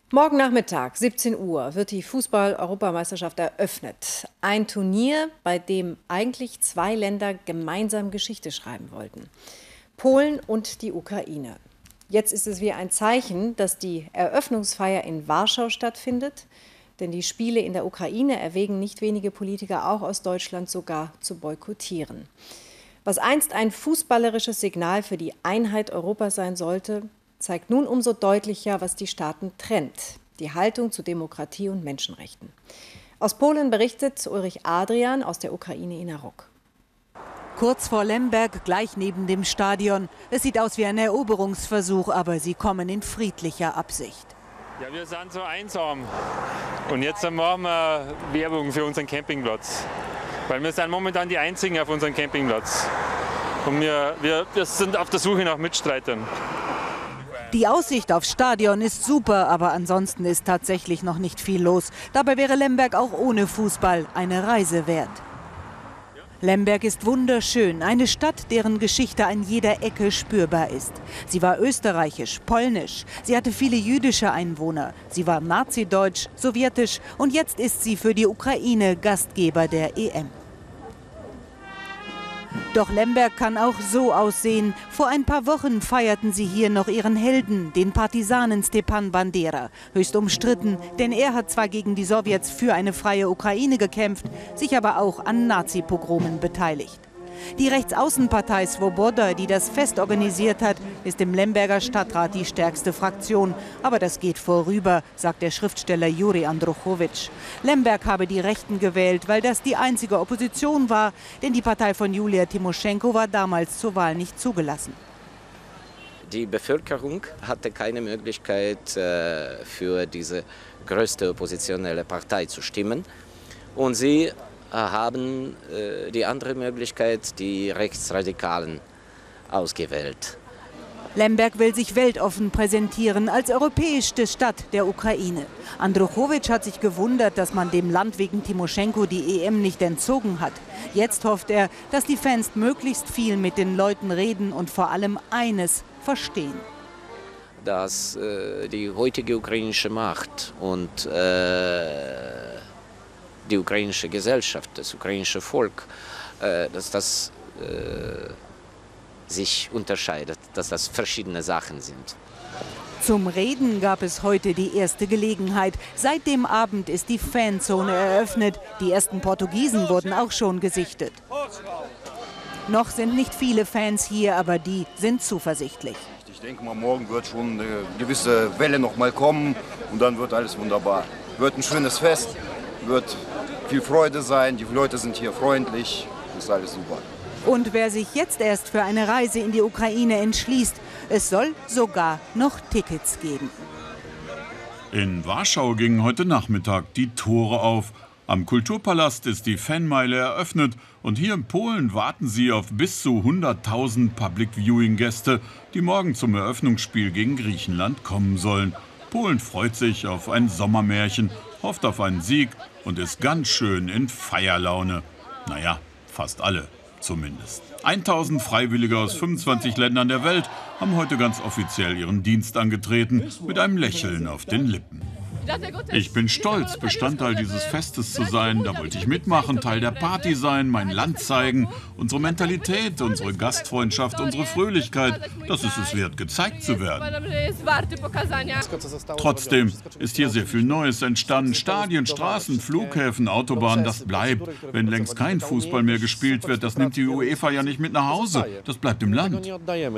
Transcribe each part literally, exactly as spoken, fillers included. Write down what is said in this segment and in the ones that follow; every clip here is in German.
Morgen Nachmittag, siebzehn Uhr, wird die Fußball-Europameisterschaft eröffnet. Ein Turnier, bei dem eigentlich zwei Länder gemeinsam Geschichte schreiben wollten. Polen und die Ukraine. Jetzt ist es wie ein Zeichen, dass die Eröffnungsfeier in Warschau stattfindet. Denn die Spiele in der Ukraine erwägen nicht wenige Politiker auch aus Deutschland sogar zu boykottieren. Was einst ein fußballerisches Signal für die Einheit Europas sein sollte, zeigt nun umso deutlicher, was die Staaten trennt: die Haltung zu Demokratie und Menschenrechten. Aus Polen berichtet Ulrich Adrian, aus der Ukraine Ina Rock. Kurz vor Lemberg, gleich neben dem Stadion. Es sieht aus wie ein Eroberungsversuch, aber sie kommen in friedlicher Absicht. Ja, wir sind so einsam. Und jetzt machen wir Werbung für unseren Campingplatz. Weil wir sind momentan die Einzigen auf unserem Campingplatz. Und wir, wir, wir sind auf der Suche nach Mitstreitern. Die Aussicht aufs Stadion ist super, aber ansonsten ist tatsächlich noch nicht viel los. Dabei wäre Lemberg auch ohne Fußball eine Reise wert. Lemberg ist wunderschön, eine Stadt, deren Geschichte an jeder Ecke spürbar ist. Sie war österreichisch, polnisch, sie hatte viele jüdische Einwohner, sie war nazideutsch, sowjetisch und jetzt ist sie für die Ukraine Gastgeber der E M. Doch Lemberg kann auch so aussehen. Vor ein paar Wochen feierten sie hier noch ihren Helden, den Partisanen Stepan Bandera. Höchst umstritten, denn er hat zwar gegen die Sowjets für eine freie Ukraine gekämpft, sich aber auch an Nazi-Pogromen beteiligt. Die Rechtsaußenpartei Svoboda, die das Fest organisiert hat, ist im Lemberger Stadtrat die stärkste Fraktion. Aber das geht vorüber, sagt der Schriftsteller Juri Andruchowitsch. Lemberg habe die Rechten gewählt, weil das die einzige Opposition war, denn die Partei von Julia Timoschenko war damals zur Wahl nicht zugelassen. Die Bevölkerung hatte keine Möglichkeit, für diese größte oppositionelle Partei zu stimmen. Und sie haben äh, die andere Möglichkeit, die Rechtsradikalen, ausgewählt. Lemberg will sich weltoffen präsentieren als europäischste Stadt der Ukraine. Andruchowitsch hat sich gewundert, dass man dem Land wegen Timoschenko die E M nicht entzogen hat. Jetzt hofft er, dass die Fans möglichst viel mit den Leuten reden und vor allem eines verstehen: Dass äh, die heutige ukrainische Macht und äh, die ukrainische Gesellschaft, das ukrainische Volk, äh, dass das äh, sich unterscheidet, dass das verschiedene Sachen sind. Zum Reden gab es heute die erste Gelegenheit. Seit dem Abend ist die Fanzone eröffnet. Die ersten Portugiesen wurden auch schon gesichtet. Noch sind nicht viele Fans hier, aber die sind zuversichtlich. Ich denke mal, morgen wird schon eine gewisse Welle noch mal kommen und dann wird alles wunderbar. Wird ein schönes Fest, wird viel Freude sein, die Leute sind hier freundlich, das ist alles super. Und wer sich jetzt erst für eine Reise in die Ukraine entschließt, es soll sogar noch Tickets geben. In Warschau gingen heute Nachmittag die Tore auf. Am Kulturpalast ist die Fanmeile eröffnet und hier in Polen warten sie auf bis zu hunderttausend Public-Viewing-Gäste, die morgen zum Eröffnungsspiel gegen Griechenland kommen sollen. Polen freut sich auf ein Sommermärchen, hofft auf einen Sieg und ist ganz schön in Feierlaune. Naja, fast alle zumindest. tausend Freiwillige aus fünfundzwanzig Ländern der Welt haben heute ganz offiziell ihren Dienst angetreten, mit einem Lächeln auf den Lippen. Ich bin stolz, Bestandteil dieses Festes zu sein. Da wollte ich mitmachen, Teil der Party sein, mein Land zeigen. Unsere Mentalität, unsere Gastfreundschaft, unsere Fröhlichkeit, das ist es wert, gezeigt zu werden. Trotzdem ist hier sehr viel Neues entstanden. Stadien, Straßen, Flughäfen, Autobahnen, das bleibt. Wenn längst kein Fußball mehr gespielt wird, das nimmt die UEFA ja nicht mit nach Hause. Das bleibt im Land.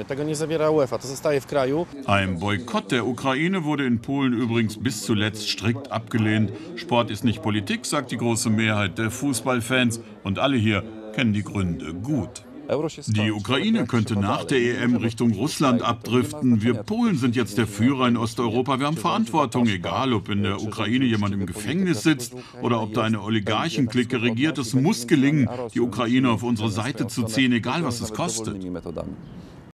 Ein Boykott der Ukraine wurde in Polen übrigens bis zuletzt strikt abgelehnt. Sport ist nicht Politik, sagt die große Mehrheit der Fußballfans. Und alle hier kennen die Gründe gut. Die Ukraine könnte nach der E M Richtung Russland abdriften. Wir Polen sind jetzt der Führer in Osteuropa. Wir haben Verantwortung, egal ob in der Ukraine jemand im Gefängnis sitzt oder ob da eine Oligarchenklicke regiert. Es muss gelingen, die Ukraine auf unsere Seite zu ziehen, egal was es kostet.